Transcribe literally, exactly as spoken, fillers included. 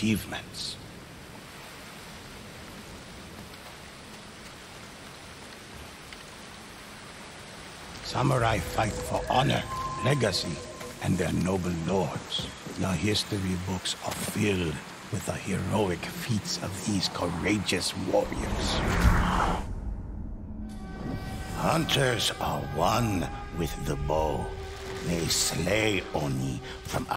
achievements. Samurai fight for honor, legacy, and their noble lords. The history books are filled with the heroic feats of these courageous warriors. Hunters are one with the bow. They slay Oni from